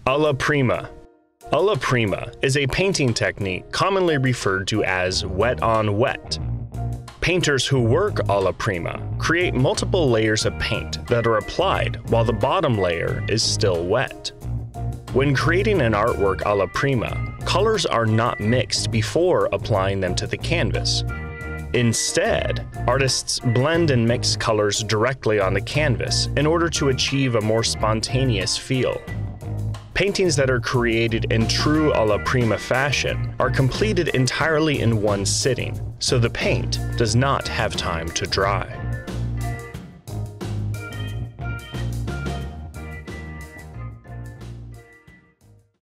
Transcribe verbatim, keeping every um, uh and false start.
Alla prima. Alla prima is a painting technique commonly referred to as wet on wet. Painters who work alla prima create multiple layers of paint that are applied while the bottom layer is still wet. When creating an artwork alla prima, colors are not mixed before applying them to the canvas. Instead, artists blend and mix colors directly on the canvas in order to achieve a more spontaneous feel. Paintings that are created in true alla prima fashion are completed entirely in one sitting, so the paint does not have time to dry.